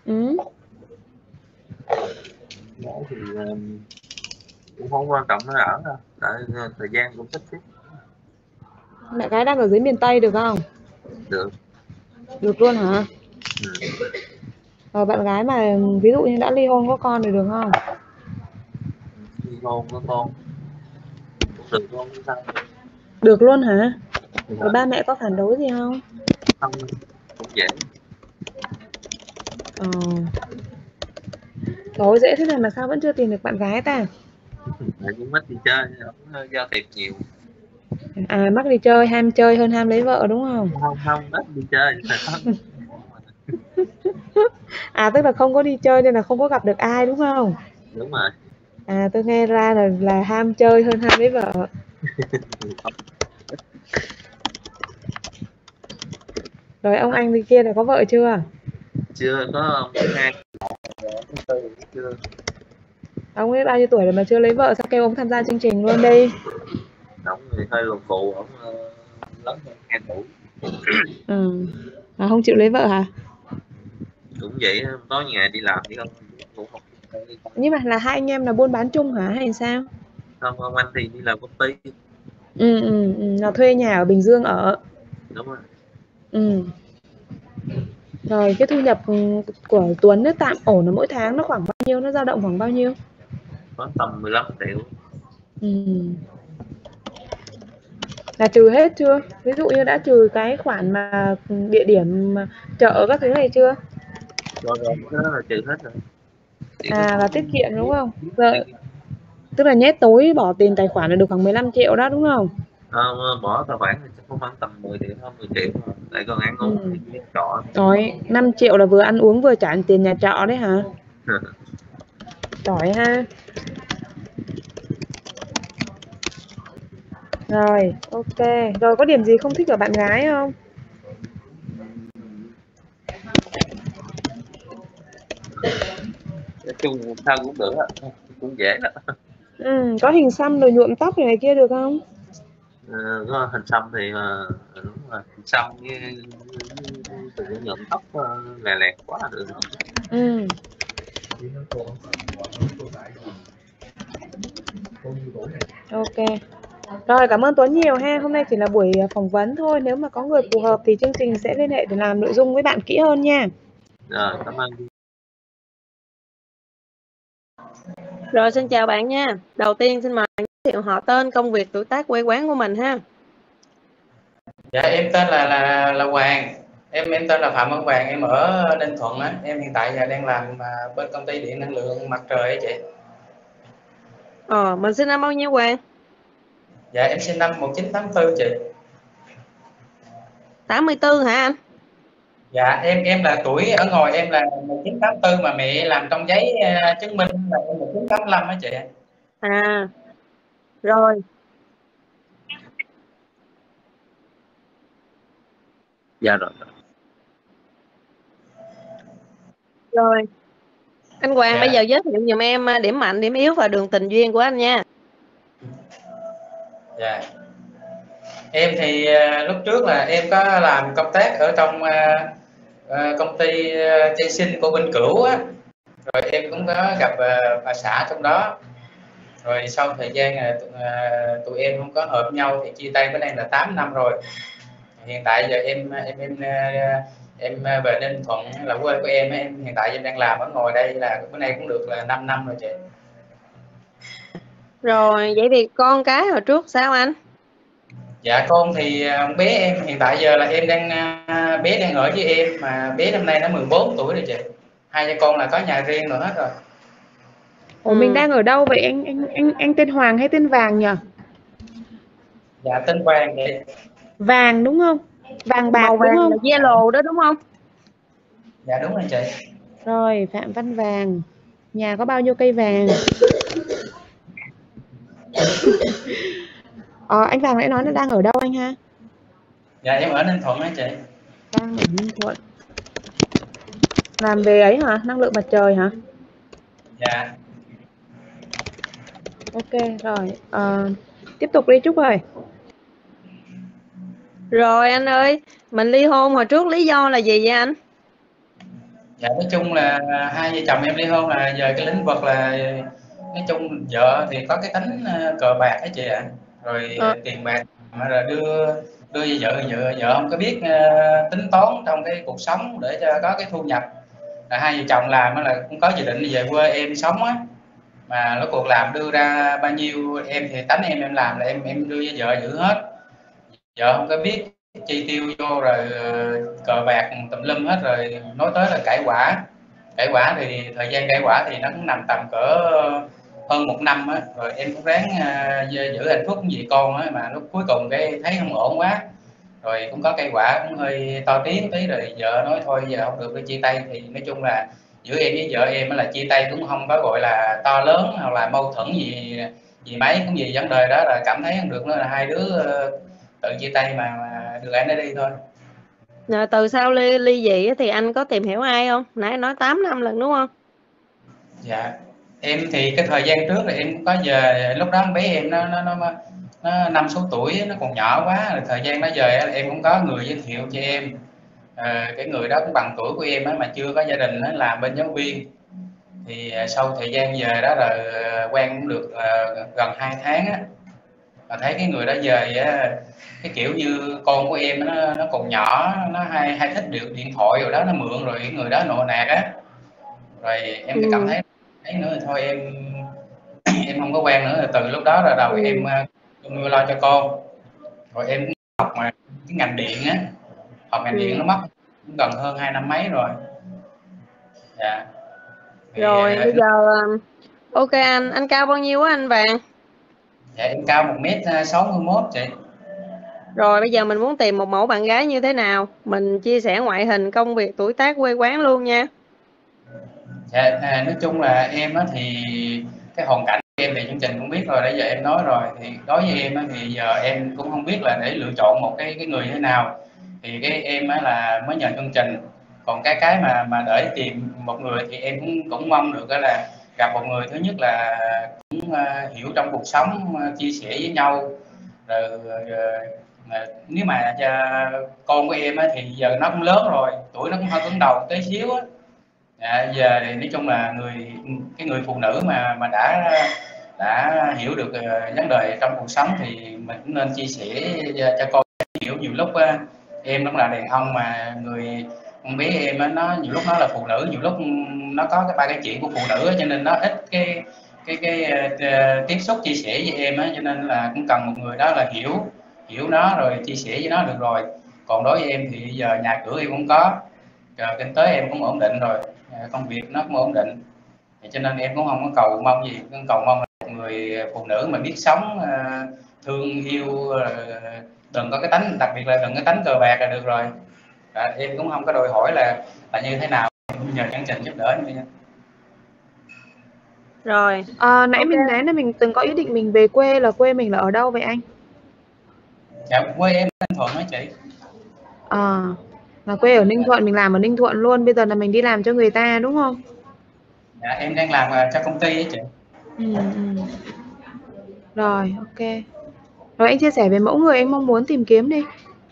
Gái thì cũng không quan trọng nó ở đâu, tại thời gian cũng thích thích. Bạn gái đang ở dưới miền Tây được không? Được. Được luôn hả? Rồi bạn gái mà ví dụ như đã ly hôn có con thì được không? Ly hôn có con cũng được luôn sao? Được luôn hả? Rồi ba mẹ có phản đối gì không? Không, cũng dễ. Trời dễ thế này mà sao vẫn chưa tìm được bạn gái ta? Tại cũng ít đi chơi, không giao thiệp nhiều. Mắc đi chơi, ham chơi hơn ham lấy vợ đúng không? Không, ít đi chơi. Tức là không có đi chơi nên là không có gặp được ai đúng không? Đúng rồi. Tôi nghe ra là ham chơi hơn ham lấy vợ. Rồi ông anh đi kia là có vợ chưa? Chưa, có ông hai chưa. Ông ấy bao nhiêu tuổi rồi mà chưa lấy vợ, sao kêu ông tham gia chương trình luôn đi? Ông thì hơi lùn cù, ông lớn hơn 2 tuổi. Mà không chịu lấy vợ hả? Cũng vậy, tối ngày đi làm thì cũng không. Nhưng mà là hai anh em là buôn bán chung hả hay sao? Không, ông anh thì đi làm công ty. Là thuê nhà ở Bình Dương ở. Đúng rồi. Rồi cái thu nhập của Tuấn ấy, tạm ổn là mỗi tháng nó khoảng bao nhiêu, nó dao động khoảng bao nhiêu? có tầm 15 triệu. Ừ. Là trừ hết chưa? Ví dụ như đã trừ cái khoản mà địa điểm chợ các thứ này chưa? Rồi cái đó là trừ hết rồi. Chỉ có À là tiết kiệm đúng không? Rồi, tức là nhét tối bỏ tiền tài khoản là được khoảng 15 triệu đó đúng không? bỏ tài khoản thì chắc cũng khoảng tầm 10 triệu hơn 10 triệu rồi. Lại còn ăn uống Ừ. thì trọ. Rồi 5 triệu là vừa ăn uống vừa trả tiền nhà trọ đấy hả? Giỏi ha. Rồi, ok. Rồi có điểm gì không thích ở bạn gái không? Nói chung sao cũng được á, cũng dễ đó. Có hình xăm rồi nhuộm tóc này kia được không? Có hình xăm thì đúng rồi, hình xăm với tự nhuộm tóc lè lẹt quá là được. Ừ. Ok. Rồi cảm ơn Tuấn nhiều ha. Hôm nay chỉ là buổi phỏng vấn thôi. Nếu mà có người phù hợp thì chương trình sẽ liên hệ để làm nội dung với bạn kỹ hơn nha. Rồi, cảm ơn. Rồi xin chào bạn nha. Đầu tiên xin mời bạn giới thiệu họ tên, công việc, tuổi tác, quê quán của mình ha. Dạ em tên là Hoàng. Em tên là Phạm Văn Hoàng, em ở Ninh Thuận á. Em hiện tại giờ đang làm bên công ty điện năng lượng mặt trời á chị. Mình sinh năm bao nhiêu Hoàng? Dạ em sinh năm 1984 chị. 84 hả anh? Dạ em là tuổi ở ngoài em là 1984 mà mẹ làm trong giấy chứng minh là em 1985 á chị. À, rồi. Dạ rồi. Rồi. Anh Hoàng Dạ. bây giờ giới thiệu giùm em điểm mạnh, điểm yếu và đường tình duyên của anh nha. Dạ. Em thì lúc trước là em có làm công tác ở trong công ty Tây Sinh của Vĩnh Cửu á. Rồi em cũng có gặp bà xã trong đó. Rồi sau thời gian tụi em không có hợp nhau thì chia tay, bữa nay là 8 năm rồi. Hiện tại giờ em về Ninh Thuận là quê của em hiện tại em đang làm ở ngoài đây là bữa nay cũng được là 5 năm rồi chị. Rồi vậy thì con cái hồi trước sao anh? Dạ con thì bé em hiện tại giờ là em đang bé đang ở với em, mà bé năm nay nó 14 tuổi rồi chị. Hai cha con là có nhà riêng rồi hết rồi. Ủa mình đang ở đâu vậy anh tên Hoàng hay tên Vàng nhỉ? Dạ tên Vàng vậy. Vàng đúng không? Vàng bạc Màu đúng vàng không? là yellow đó đúng không? Dạ đúng rồi chị. Rồi Phạm Văn Vàng. Nhà có bao nhiêu cây vàng? Anh Vàng nãy nói nó đang ở đâu anh ha? Dạ em ở Ninh Thuận á chị. Đang ở Ninh Thuận. Làm về ấy hả? Năng lượng mặt trời hả? Dạ. Ok rồi. Tiếp tục đi Trúc ơi. Rồi anh ơi, mình ly hôn hồi trước lý do là gì vậy anh? Dạ nói chung là hai vợ chồng em ly hôn là về cái lĩnh vực là nói chung vợ thì có cái tính cờ bạc đó chị ạ. Rồi tiền bạc mà là đưa vợ không có biết tính toán trong cái cuộc sống để cho có cái thu nhập. Là hai vợ chồng làm là cũng có dự định về quê em sống á, mà nó cuộc làm đưa ra bao nhiêu em thì tánh em làm là em đưa với vợ giữ hết. Vợ không có biết chi tiêu vô rồi cờ bạc tùm lum hết, rồi nói tới là cải quả thì thời gian cải quả thì nó cũng nằm tầm cỡ hơn 1 năm á. Rồi em cũng ráng giữ hạnh phúc vì con á, mà lúc cuối cùng cái thấy không ổn quá, rồi cũng có cây quả cũng hơi to tiếng tí, rồi vợ nói thôi giờ không được, phải chia tay. Thì nói chung là giữa em với vợ em là chia tay cũng không có gọi là to lớn hoặc là mâu thuẫn gì mấy, cũng vì vấn đề đó là cảm thấy không được, nữa là hai đứa tự chia tay mà được anh đi thôi. Rồi từ sau ly dị thì anh có tìm hiểu ai không? Nãy nói 8 năm lần đúng không? Dạ em thì cái thời gian trước là em cũng có về, lúc đó bé em nó 5-6 tuổi, nó còn nhỏ quá. Rồi thời gian nó về là em cũng có người giới thiệu cho em. Cái người đó cũng bằng tuổi của em á, mà chưa có gia đình á, làm bên giáo viên. Thì sau thời gian về đó là quen cũng được gần 2 tháng á, mà thấy cái người đó về á, cái kiểu như con của em nó còn nhỏ, nó hay thích điện thoại rồi đó, nó mượn rồi cái người đó nộ nạt á, rồi em cảm thấy nữa thì thôi em không có quen nữa. Từ lúc đó là đầu em nuôi lo cho con, rồi em cũng học mà cái ngành điện á, học ngành điện nó mất cũng gần hơn 2 năm mấy rồi. Dạ. Thì, rồi bây giờ ok anh cao bao nhiêu á anh Vàng? Dạ em cao 1m61 chị. Rồi bây giờ mình muốn tìm một mẫu bạn gái như thế nào? Mình chia sẻ ngoại hình, công việc, tuổi tác, quê quán luôn nha. Dạ, nói chung là em á thì cái hoàn cảnh của em thì chương trình cũng biết rồi, nãy giờ em nói rồi. Thì đối với em á thì giờ em cũng không biết là để lựa chọn một cái người như thế nào. Thì cái em á là mới nhờ chương trình. Còn cái mà để tìm một người thì em cũng mong được đó là gặp một người thứ nhất là cũng hiểu trong cuộc sống, chia sẻ với nhau. Rồi nếu mà con của em á thì giờ nó cũng lớn rồi, tuổi nó cũng hơi cứng đầu tí xíu á. Giờ thì nói chung là cái người phụ nữ mà đã hiểu được vấn đề trong cuộc sống thì mình cũng nên chia sẻ cho con hiểu. Nhiều lúc em cũng là đàn ông mà người con bé em á, nó nhiều lúc nó là phụ nữ, nhiều lúc nó có cái chuyện của phụ nữ á, cho nên nó ít cái tiếp xúc chia sẻ với em á, cho nên là cũng cần một người đó là hiểu nó rồi chia sẻ với nó được rồi. Còn đối với em thì giờ nhà cửa em cũng có, kinh tế em cũng ổn định rồi, công việc nó cũng ổn định, cho nên em cũng không có cầu mong gì, cầu mong là một người phụ nữ mà biết sống, thương yêu, đừng có cái tánh, đặc biệt là đừng có tánh cờ bạc là được rồi. Em cũng không có đòi hỏi là như thế nào, nhờ chương trình giúp đỡ như vậy. Rồi nãy mình nói là mình từng có ý định mình về quê, là quê mình là ở đâu vậy anh? Dạ quê em Ninh Thuận đó chị. Là quê ở Ninh Thuận, mình làm ở Ninh Thuận luôn, bây giờ là mình đi làm cho người ta đúng không? Dạ em đang làm cho công ty á chị. Rồi ok. Rồi anh chia sẻ về mẫu người anh mong muốn tìm kiếm đi.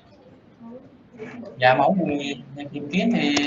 Dạ mẫu người tìm kiếm thì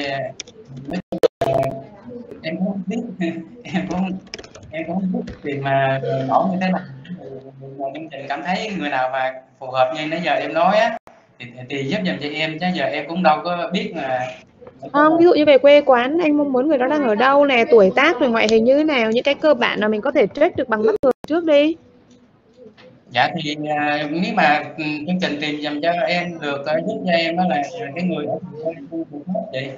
em cũng không biết em cũng không biết thì mà mẫu như thế nào. Chương trình cảm thấy người nào mà phù hợp như nãy giờ em nói á thì giúp giùm cho em, chứ giờ em cũng đâu có biết là ví dụ như về quê quán anh mong muốn người đó đang ở đâu nè, tuổi tác rồi ngoại hình như thế nào, những cái cơ bản là mình có thể check được bằng mắt thường trước đi. Dạ thì nếu mà chương trình tìm dùm cho em được, giúp cho em đó là cái người ở chị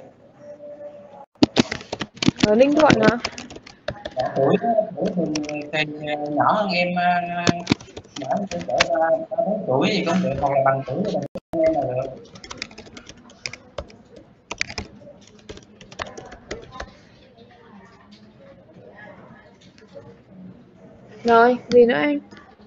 ở Ninh Thuận hả? Dạ, tuổi thì nhỏ hơn em, nhỏ hơn cỡ 4 tuổi gì cũng được, hoặc là bằng tuổi thì em là được. Rồi gì nữa anh?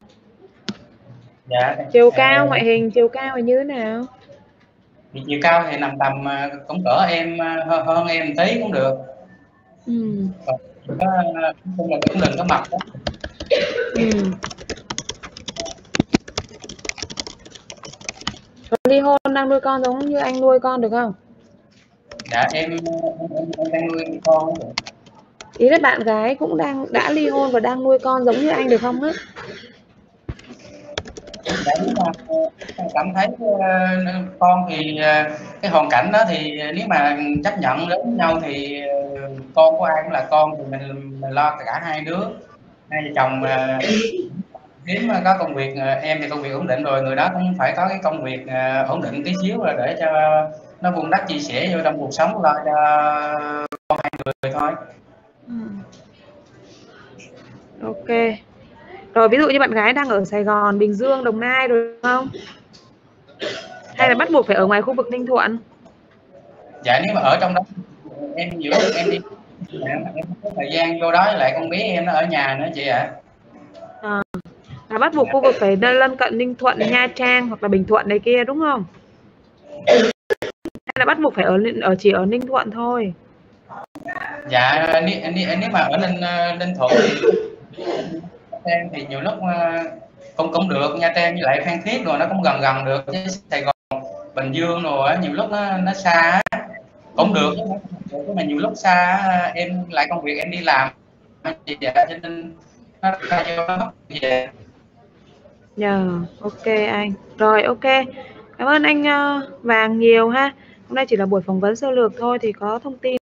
Dạ chiều cao, ngoại hình chiều cao là như thế nào? Thì chiều cao thì nằm tầm cũng cỡ em, hơn em tí cũng được. Cũng đừng có mập đó. Ly hôn đang nuôi con giống như anh nuôi con được không? Dạ em đang nuôi con được. Ý là bạn gái cũng đã ly hôn và đang nuôi con giống như anh được không á? Dạ, nếu mà cảm thấy con thì cái hoàn cảnh đó thì nếu mà chấp nhận đến nhau thì con của ai cũng là con, thì mình lo cả hai đứa, hai vợ chồng. Kiếm có công việc, em thì công việc ổn định rồi, người đó cũng phải có cái công việc ổn định tí xíu rồi để cho nó vun đắp chia sẻ vô trong cuộc sống, lo cho con hai người thôi. Ok. Rồi ví dụ như bạn gái đang ở Sài Gòn, Bình Dương, Đồng Nai rồi không? Hay là bắt buộc phải ở ngoài khu vực Ninh Thuận? Dạ nếu mà ở trong đó em nhiều lúc em đi em không có thời gian vô đó, lại con bé em nó ở nhà nữa chị ạ. Là bắt buộc khu vực phải lân cận Ninh Thuận, Nha Trang hoặc là Bình Thuận này kia đúng không? Hay là bắt buộc phải chỉ ở Ninh Thuận thôi? Dạ nếu mà ở Ninh Thuận thì nhiều lúc cũng được, Nha Trang với lại Phan Thiết rồi nó cũng gần được, với Sài Gòn, Bình Dương rồi nhiều lúc nó xa cũng được, nhưng mà nhiều lúc xa em lại công việc em đi làm cho nên nó ra vô nó về. Ok anh. Rồi ok. Cảm ơn anh Vàng nhiều ha. Hôm nay chỉ là buổi phỏng vấn sơ lược thôi thì có thông tin